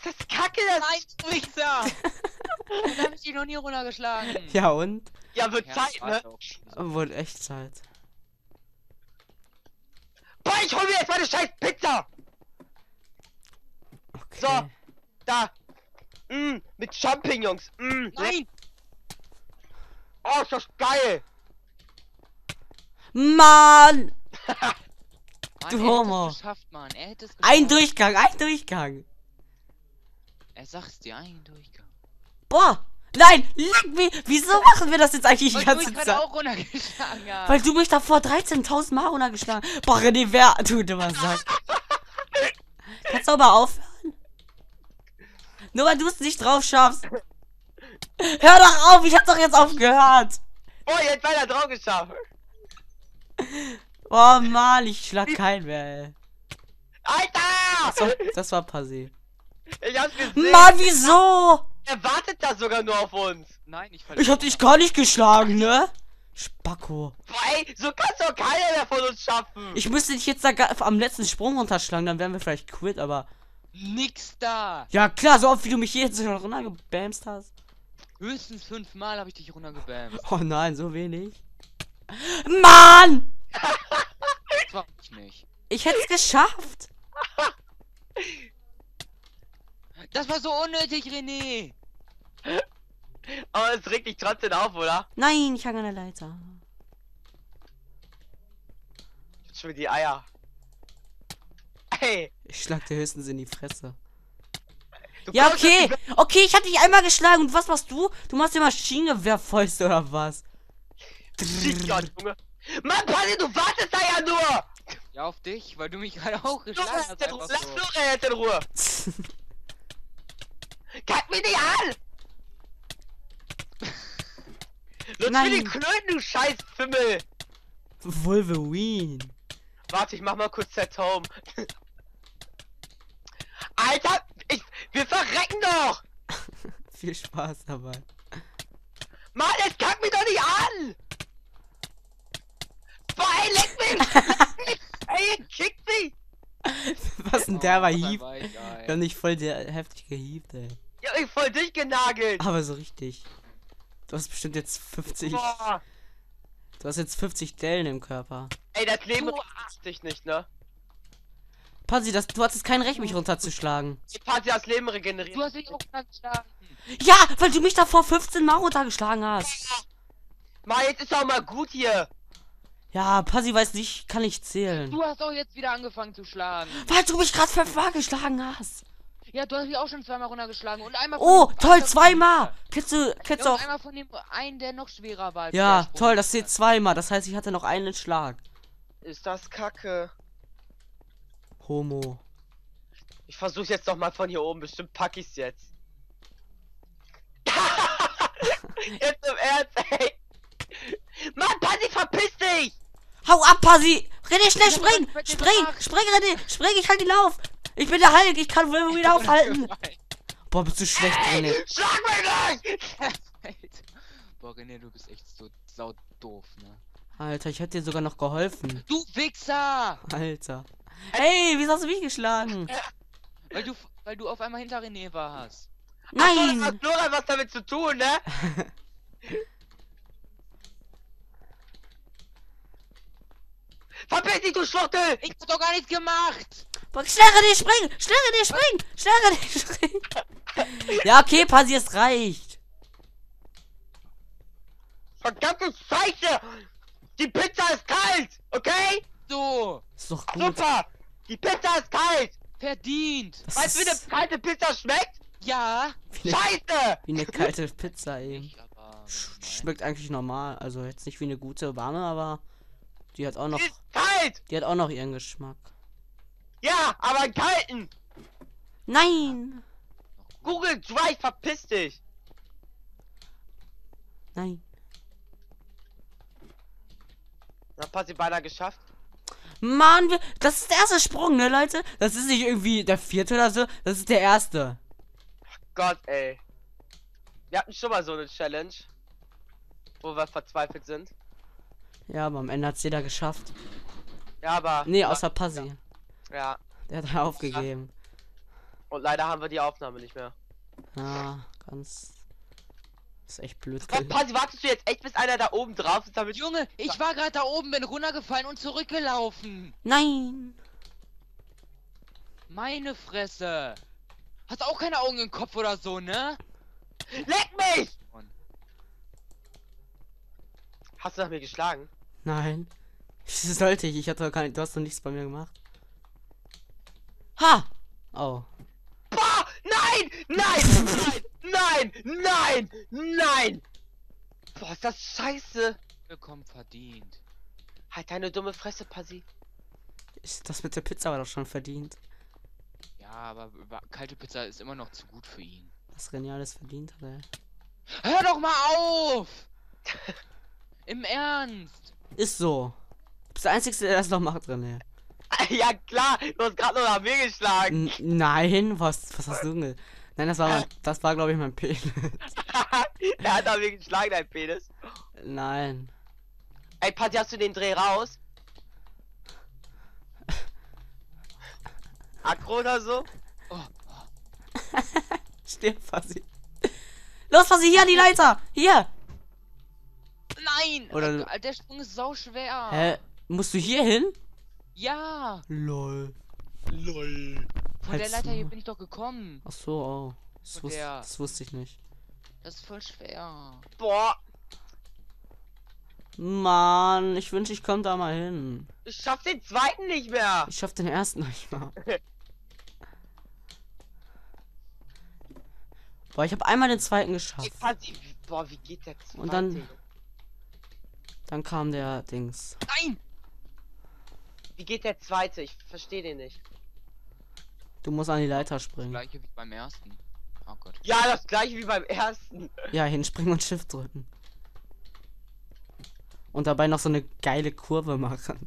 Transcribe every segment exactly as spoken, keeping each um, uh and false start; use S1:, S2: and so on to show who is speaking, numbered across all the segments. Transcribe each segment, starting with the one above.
S1: Ist das kacke, das?
S2: Nein, du Wichser! Dann hab ich dich noch nie runtergeschlagen.
S3: Ja und?
S1: Ja, wird
S2: Ja,
S1: Zeit, ne?
S2: doch.
S3: Wurde echt Zeit.
S1: Boah, ich hol mir jetzt meine scheiß Pizza!
S3: Okay.
S1: So. Da. Mm, mit Champignons. Mm,
S2: Nein!
S1: oh, ist das geil!
S3: Mann!
S2: Mann,
S3: Du
S2: er
S3: Homo.
S2: hätte es geschafft, Mann. Er hätte es geschafft.
S3: Ein Durchgang, ein Durchgang.
S2: Er sagt's dir, ein Durchgang.
S3: Boah! Nein! Leck mich! Wieso machen wir das jetzt eigentlich die
S2: Weil du
S3: ganze
S2: mich gerade
S3: Zeit?
S2: auch runtergeschlagen hast.
S3: Weil du mich davor dreizehntausend Mal runtergeschlagen hast. Boah, René, wer tut immer sagt. Kannst du aber aufhören? Nur weil du es nicht drauf schaffst. Hör doch auf, ich hab doch jetzt aufgehört.
S1: Oh, jetzt weiter drauf geschafft.
S3: Oh Mann, ich schlag keinen mehr, ey.
S1: Alter!
S3: Das war, das war passé.
S1: Ich hab's gesehen.
S3: Mann, wieso?
S1: Er wartet da sogar nur auf uns.
S2: Nein, ich
S3: Ich hab dich gar nicht geschlagen, ne? Spacko.
S1: Boah, ey, so kann's doch keiner mehr von uns schaffen.
S3: Ich müsste dich jetzt da ga- am letzten Sprung runterschlagen, dann wären wir vielleicht quit, aber...
S2: Nix da.
S3: Ja klar, so oft wie du mich jetzt schon runtergebamst hast.
S2: Höchstens fünfmal habe ich dich runtergebammt.
S3: Oh nein, so wenig. Mann!
S2: Das war ich nicht.
S3: Ich hätte es geschafft.
S2: Das war so unnötig, René.
S1: Aber es regt dich trotzdem auf, oder?
S3: Nein, ich hang an der Leiter.
S1: Schon wieder die Eier. Ey.
S3: Ich schlag dir höchstens in die Fresse.
S1: Du
S3: Ja,
S1: kommst
S3: okay.
S1: jetzt-
S3: Okay, ich hab dich einmal geschlagen. Und was machst du? Du machst dir Maschinengewehrfäuste oder was?
S1: Shitgott, Junge. Mann, Paddy, du wartest da ja nur!
S2: Ja, auf dich, weil du mich gerade auch
S1: Lass
S2: geschlagen hast.
S1: in Ruhe,
S2: Einfach
S1: lass
S2: so.
S1: Florian jetzt in Ruhe! Kack mich nicht an! Lutsch mir die
S3: Nein.
S1: Klöten, du scheiß Fimmel!
S3: Wolverine.
S1: Warte, ich mach mal kurz Set Home. Alter, ich, wir verrecken doch!
S3: Viel Spaß dabei.
S1: Mann, jetzt kack mich doch nicht an! Boah, ey, leck mich! Leck mich! Ey, kick mich!
S3: Was denn
S2: Oh,
S3: der war
S2: was ein
S3: hieb?
S2: Weichei.
S3: Wir haben nicht voll der heftig gehievt, ey.
S1: Ich hab mich voll durchgenagelt!
S3: Aber so richtig. Du hast bestimmt jetzt fünfzig.
S1: Boah.
S3: Du hast jetzt fünfzig Dellen im Körper.
S1: Ey, das Leben
S2: Du-
S1: regt dich nicht, ne?
S3: Passi, das, du hattest kein Recht, mich runterzuschlagen.
S1: Die Party das Leben regeneriert.
S2: Du hast dich auch runtergeschlagen.
S3: Ja, weil du mich davor fünfzehn Mal runtergeschlagen hast.
S1: Mann, jetzt ist auch mal gut hier.
S3: Ja, Passi weiß nicht, kann nicht zählen.
S2: Du hast auch jetzt wieder angefangen zu schlagen.
S3: Weil du mich gerade fünfmal geschlagen hast.
S2: Ja, du hast mich auch schon zweimal runtergeschlagen. Und einmal
S3: Oh,
S2: von dem
S3: toll,
S2: anderen-
S3: zweimal. Kennst du, kennst du
S2: Ja, und
S3: auch...
S2: einmal von dem einen, der noch schwerer war. als
S3: Ja,
S2: der Sprung.
S3: toll, das zählt zweimal. Das heißt, ich hatte noch einen Schlag.
S1: Ist das kacke.
S3: Homo.
S1: Ich versuche jetzt noch mal von hier oben. Bestimmt pack ich's jetzt. Jetzt im Ernst, ey. Mann, Party, verpiss dich!
S3: Hau ab, Passi! René, schnell
S2: Ja,
S3: spring!
S2: was wird dir
S3: Spring!
S2: gemacht?
S3: Spring, René! Spring, ich halt ihn auf! Ich bin der Hulk, ich kann Wolverine wieder aufhalten! Boah, bist du schlecht, René.
S1: Ey, schlag mich nicht!
S2: Alter. Boah, René, du bist echt so sau doof, ne?
S3: Alter, ich hätte dir sogar noch geholfen.
S2: Du Wichser!
S3: Alter. Hey, wieso hast du mich geschlagen?
S2: Weil du, weil du auf einmal hinter René warst.
S1: Ach so, das
S3: Nein!
S1: hat Flora was damit zu tun, ne? Verpiss dich, du Schwuchtel!
S2: Ich hab doch gar nichts gemacht!
S3: Boah, schnell, René, spring! Schnell, René, spring! Schnell, René, spring! Ja, okay, Passi, es reicht.
S1: Verdammte Scheiße! Die Pizza ist kalt, okay?
S2: So!
S3: Ist doch gut.
S1: Super! Die Pizza ist kalt!
S2: Verdient!
S3: Das
S1: Weißt du, wie eine
S3: ist
S1: kalte Pizza schmeckt?
S2: Ja!
S3: wie eine,
S1: Scheiße!
S3: wie eine kalte Pizza eben.
S2: Ich aber.
S3: Sch schmeckt eigentlich normal. Also jetzt nicht wie eine gute warme, aber die hat auch noch,
S1: Die ist kalt!
S3: die hat auch noch ihren Geschmack.
S1: Ja, aber einen kalten!
S3: Nein!
S1: Google Drive, verpiss dich!
S3: Nein.
S1: Na, Passi beinahe geschafft.
S3: Mann, wir, das ist der erste Sprung, ne, Leute? Das ist nicht irgendwie der vierte oder so. Das ist der erste.
S1: Gott, ey. Wir hatten schon mal so eine Challenge, wo wir verzweifelt sind.
S3: Ja, aber am Ende hat's jeder geschafft.
S1: Ja, aber...
S3: Nee, außer Passi.
S1: Ja.
S3: Der hat aufgegeben.
S1: Und leider haben wir die Aufnahme nicht mehr.
S3: Ja, ganz. Das ist echt blöd.
S1: Oh, Pasi, wartest du jetzt echt, bis einer da oben drauf ist, damit...
S2: Junge, ich war gerade da oben, bin runtergefallen und zurückgelaufen.
S3: Nein!
S2: Meine Fresse. Hast auch keine Augen im Kopf oder so, ne?
S1: Leck mich!
S2: Mann.
S1: Hast du nach mir geschlagen?
S3: Nein. Sollte ich, ich hatte doch gar nicht, du hast doch nichts bei mir gemacht. Ha! Oh.
S1: Boah! Nein! Nein! Nein! Nein! Nein! Nein! Boah, ist das scheiße!
S2: Vollkommen verdient.
S1: Halt deine dumme Fresse, Pasi.
S3: Ist das mit der Pizza war doch schon verdient.
S2: Ja, aber wa- kalte Pizza ist immer noch zu gut für ihn.
S3: Was René alles verdient hat, ey.
S2: Hör doch mal auf! Im Ernst!
S3: Ist so. Du bist der Einzige, der das noch macht, René.
S1: Ja klar, du hast gerade noch nach mir geschlagen.
S3: N nein, was, was hast du denn? Nein, das war, mein, das war glaube ich mein Penis.
S1: Er hat nach mir geschlagen, dein Penis.
S3: Nein.
S1: Ey, Pasi, hast du den Dreh raus? Akro oder so?
S2: Oh,
S3: Stirb, Fasi. Los, Fasi, hier an die Leiter! Hier!
S2: nein!
S3: Oder-
S2: Äh, Der Sprung ist sau schwer.
S3: Hä? Musst du hier hin?
S2: Ja!
S3: Lol.
S1: Lol.
S2: Von
S3: Halt's
S2: der Leiter hier
S3: Maul.
S2: bin ich doch gekommen.
S3: Ach so, oh. Das,
S2: Und
S3: wus
S2: der-
S3: das wusste ich nicht.
S2: Das ist voll schwer.
S1: Boah,
S3: Mann, ich wünsche, ich komme da mal hin.
S1: ich schaff den zweiten nicht mehr.
S3: Ich schaff den ersten nicht mal. Boah, ich habe einmal den zweiten
S1: Ey,
S3: geschafft.
S1: Pasi, wie- boah, wie geht der zweite?
S3: Und dann- Dann kam der Dings.
S2: Nein!
S1: Wie geht der zweite? Ich verstehe den nicht.
S3: Du musst an die Leiter
S2: Das
S3: springen.
S2: gleiche wie beim ersten. Oh Gott.
S1: Ja, das gleiche wie beim ersten.
S3: Ja, hinspringen und Shift drücken. Und dabei noch so eine geile Kurve machen.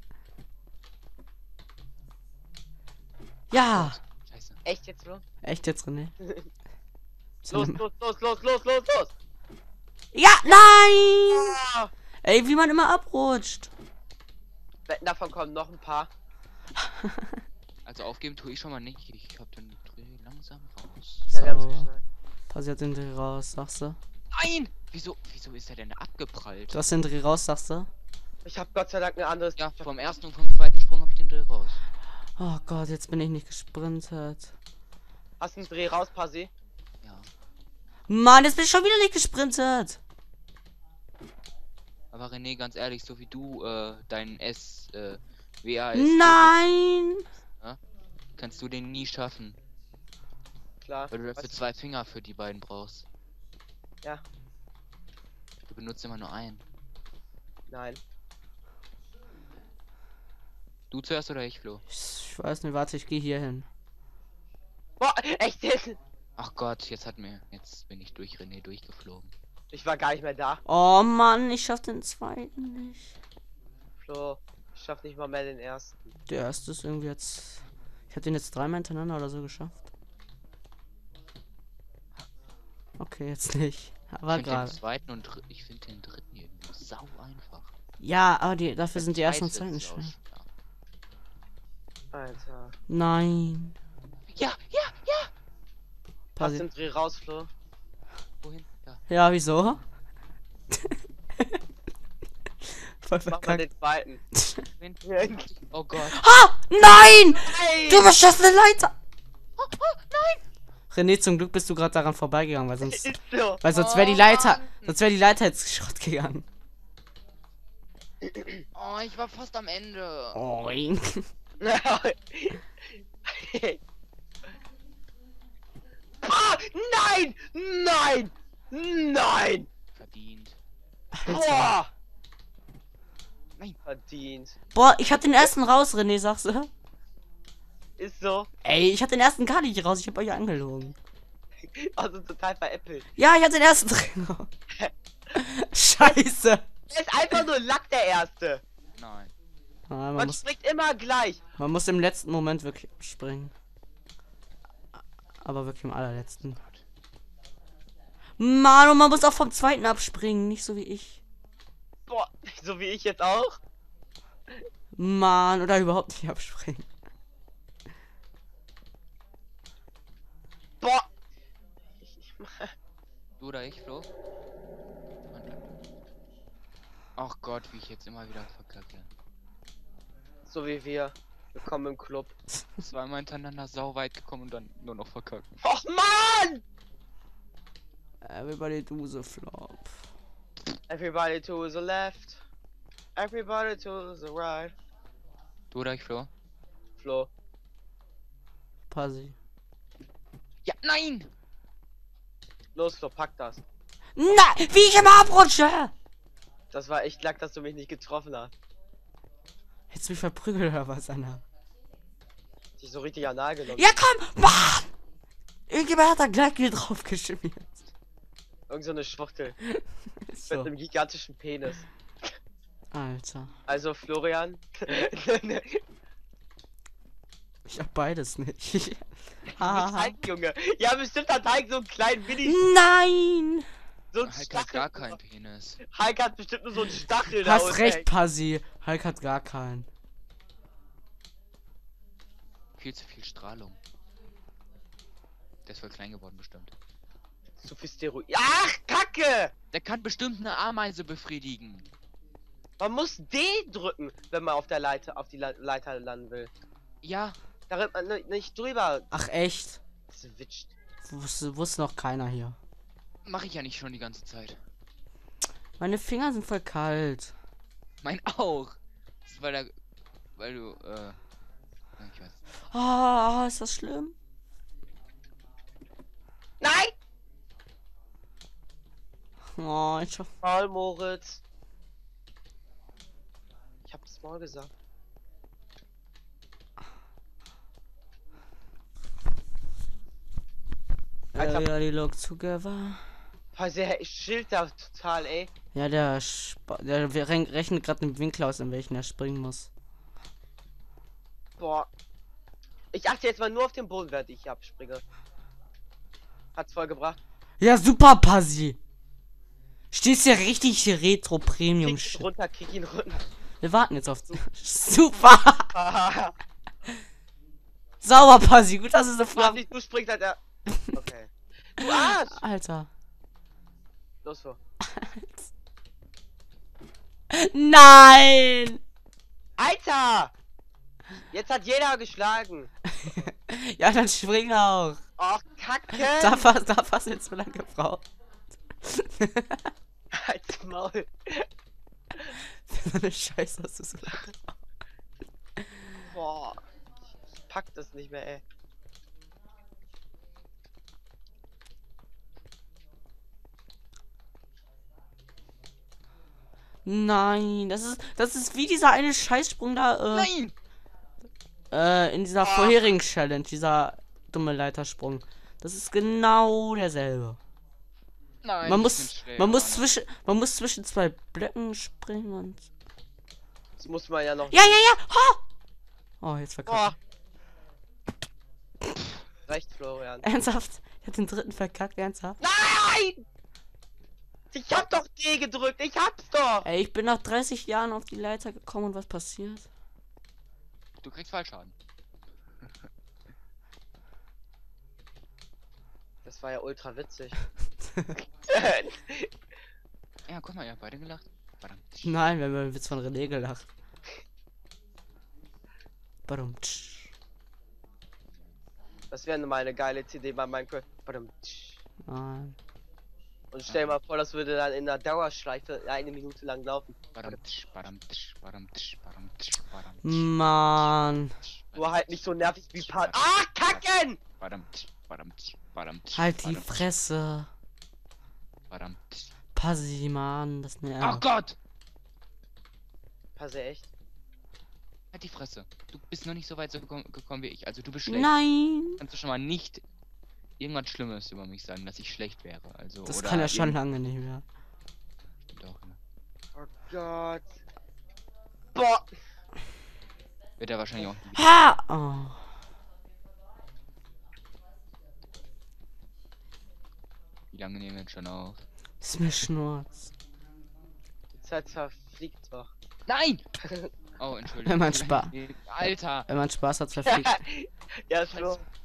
S3: Ja!
S2: Scheiße.
S1: Echt jetzt, Bro?
S3: Echt jetzt, René? So
S1: Los,
S3: eine-
S1: los, los, los, los, los, los!
S3: Ja, nein!
S1: Ah,
S3: Ey, wie man immer abrutscht.
S1: Wetten, davon kommen noch ein paar.
S2: Also aufgeben tue ich schon mal nicht. Ich hab den Dreh langsam raus.
S1: Ja, wir haben's
S3: So.
S1: geschnallt.
S3: Passiert den Dreh raus, sagst du?
S2: Nein! Wieso, wieso ist er denn abgeprallt?
S3: Du hast den Dreh raus, sagst du?
S1: Ich hab Gott sei Dank ein anderes.
S2: Ja, vom ersten und vom zweiten Sprung habe ich den Dreh raus.
S3: Oh Gott, jetzt bin ich nicht gesprintet.
S1: Hast du einen Dreh raus, Pasi?
S2: Ja.
S3: Mann, jetzt bin ich schon wieder nicht gesprintet.
S2: Aber René, ganz ehrlich, so wie du äh, deinen S, äh, W A S,
S3: Nein!
S2: kannst du den nie schaffen.
S1: Klar.
S2: Weil du dafür
S1: Weißt du-
S2: zwei Finger für die beiden brauchst.
S1: Ja.
S2: Du benutzt immer nur einen.
S1: Nein.
S2: Du zuerst oder ich, Flo?
S3: Ich, ich weiß nicht, warte, ich gehe hier hin.
S1: Boah, echt jetzt?
S2: Ach Gott, jetzt hat mir, jetzt bin ich durch René durchgeflogen.
S1: Ich war gar nicht mehr da.
S3: Oh Mann, ich schaff den zweiten nicht.
S1: Flo, ich schaff nicht mal mehr den ersten.
S3: Der erste ist irgendwie jetzt. Ich habe den jetzt dreimal hintereinander oder so geschafft. Okay, jetzt nicht. Aber
S2: ich finde den
S3: gerade.
S2: zweiten und dr ich finde den dritten irgendwie sau einfach.
S3: Ja, aber die, dafür sind die
S2: Der
S3: ersten und
S2: zweite
S3: zweiten
S2: ist sau
S3: schwer.
S2: schwer.
S1: Alter.
S3: Nein.
S2: Ja, ja, ja!
S1: Hast
S3: Passi
S1: den Dreh raus, Flo?
S2: Wohin? Da.
S3: ja, wieso? Voll
S1: Mach mal
S3: verkackt.
S1: den zweiten.
S2: Wohin? Oh Gott.
S3: Ha! Nein!
S1: Nein!
S3: Du überschaffst eine Leiter! René, zum Glück bist du gerade daran vorbeigegangen, weil sonst.
S1: Ist so.
S3: Weil sonst wäre die
S2: Oh,
S3: Leiter.
S2: Mann.
S3: Sonst wäre die Leiter jetzt Schrott gegangen.
S2: Oh, ich war fast am Ende.
S3: Oing.
S1: Ah, nein! Nein! Nein!
S2: Verdient.
S1: Boah!
S2: Nein.
S1: Verdient.
S3: Boah, ich hab den ersten raus, René, sagst du?
S1: Ist so.
S3: Ey, ich hab den ersten gar nicht raus, ich hab euch angelogen.
S1: Also total veräppelt.
S3: Ja, ich hab den ersten drin raus. Scheiße.
S1: Er ist einfach nur Lack, der Erste.
S2: Nein.
S3: Ah, man,
S1: Man
S3: muss,
S1: springt immer gleich.
S3: man muss im letzten Moment wirklich springen. Aber wirklich im allerletzten. Mann, und man muss auch vom zweiten abspringen, nicht so wie ich.
S1: Boah, so wie ich jetzt auch.
S3: Mann, oder überhaupt nicht abspringen.
S2: oder ich, Flo? Ach Gott, wie ich jetzt immer wieder verkacke.
S1: So wie wir. Willkommen im Club.
S2: Zweimal hintereinander sau weit gekommen und dann nur noch verkackt.
S1: Och Mann!
S3: Everybody do the flop.
S1: Everybody to the left. Everybody to the right.
S2: Du oder ich, Flo?
S1: Flo.
S3: Passi.
S2: Ja, nein!
S1: Los, Flo, pack das.
S3: Na, wie ich immer abrutsche!
S1: Das war echt Lack, dass du mich nicht getroffen hast.
S3: Hättest du mich verprügelt oder was, Anna?
S1: Dich so richtig anal genommen.
S3: Ja, komm! Mann! Irgendjemand hat da gleich wieder drauf geschmiert.
S1: Irgend so eine Schwuchtel.
S3: So.
S1: Mit einem gigantischen Penis.
S3: Alter.
S1: Also, Florian.
S3: Ich hab beides nicht.
S1: Ah, Teig, Junge. Ja, bestimmt hat Hulk so einen kleinen Mini.
S3: Nein!
S1: So einen
S2: Hulk hat
S1: Stachel.
S2: gar keinen Penis.
S1: Hulk hat bestimmt nur so einen Stachel da
S3: Hast
S1: unten,
S3: recht,
S1: ey.
S3: Passi. Hulk hat gar keinen.
S2: Viel zu viel Strahlung. Der ist voll klein geworden bestimmt.
S1: Zu viel Steroid. Ach, Kacke!
S2: Der kann bestimmt eine Ameise befriedigen.
S1: Man muss D drücken, wenn man auf der Leiter, auf die Le Leiter landen will.
S2: Ja,
S1: Da rennt man nicht drüber.
S3: Ach echt?
S1: Switcht.
S3: Wusste, wusste noch keiner hier.
S2: mache ich ja nicht schon die ganze Zeit.
S3: Meine Finger sind voll kalt.
S2: Mein auch. Das ist weil der, weil du, äh, ja, ich weiß.
S3: Ah, ist das schlimm?
S1: Nein!
S3: Oh, ich hab...
S1: Maul, Moritz. Ich hab das Maul gesagt. Alter.
S3: Everybody look together.
S1: Also, er schilt da total, ey.
S3: Ja, der, Sp der re- rechnet gerade den Winkel aus, in welchen er springen muss.
S1: Boah. Ich achte jetzt mal nur auf den Boden, während ich abspringe. Hat's voll gebracht.
S3: Ja, super, Passi. Stehst ja richtig retro Premium.
S1: Kick ihn runter, kick ihn runter.
S3: Wir warten jetzt auf... Super. Sauber, Passi. Gut, dass es so
S1: Mach
S3: flach...
S1: nicht, du springst halt er. Okay. Du Arsch!
S3: Alter.
S1: Los, so.
S3: Nein!
S1: Alter! Jetzt hat jeder geschlagen.
S3: Ja, dann spring auch.
S1: Och, Kacke!
S3: Da fast, da fast jetzt so lange gebraucht.
S1: Als Maul.
S3: So eine Scheiße hast du so lange gebraucht.
S1: Boah. Ich pack das nicht mehr, ey.
S3: Nein, das ist, das ist wie dieser eine Scheißsprung da, äh,
S2: Nein!
S3: äh, in dieser vorherigen Challenge, dieser dumme Leitersprung. Das ist genau derselbe.
S2: Nein,
S3: Man
S2: ich
S3: muss,
S2: bin schwer,
S3: man muss
S2: Mann.
S3: zwischen, man muss zwischen zwei Blöcken springen und...
S1: Das muss man ja noch.
S3: Ja, ja, ja! Ha! Oh, jetzt
S1: Boah.
S3: verkackt.
S1: Recht, Florian.
S3: Ernsthaft? Ich hab den dritten verkackt, ernsthaft?
S1: Nein! Ich hab doch D gedrückt, ich hab's doch!
S3: Ey, ich bin nach dreißig Jahren auf die Leiter gekommen und was passiert?
S2: Du kriegst Fallschaden.
S1: Das war ja ultra witzig.
S2: Ja, guck mal, ihr habt beide gelacht. Verdammt.
S3: Nein, wir haben über den Witz von René gelacht. Warum?
S1: Das wäre mal eine geile C D bei Minecraft.
S3: Nein.
S1: Und stell dir mal vor, das würde dann in der Dauerschleife eine Minute lang laufen.
S2: Badamtsch, badamtsch, badamtsch, badamtsch, badamtsch,
S3: Mann.
S1: Nur halt nicht so nervig wie Part. Ah, Kacken!
S2: badamtsch, badamtsch, badamtsch,
S3: Halt die
S2: badamtsch,
S3: Fresse.
S2: badamtsch.
S3: Passi, Mann. Das
S2: Oh
S3: nervt.
S2: Gott!
S1: Passe echt.
S2: Halt die Fresse. Du bist noch nicht so weit so gekommen, gekommen wie ich. Also du bist schlecht.
S3: Nein.
S2: Kannst du schon mal nicht irgendwas Schlimmes über mich sagen, dass ich schlecht wäre. Also,
S3: Das
S2: oder
S3: kann er schon
S2: irgend-
S3: lange nicht mehr.
S2: Stimmt auch, ne?
S1: Oh Gott. Boah.
S2: Wird er wahrscheinlich auch nie.
S3: Ha! Oh.
S2: Wie lange nehmen wir jetzt schon auf?
S3: Ist mir Schnurz.
S1: Die Zeit verfliegt doch.
S2: Nein! Oh, Entschuldigung.
S3: Wenn man
S2: Wie
S3: Spa-
S2: lange- Alter!
S3: Wenn man Spaß hat, verfliegt.
S1: Ja, ist so.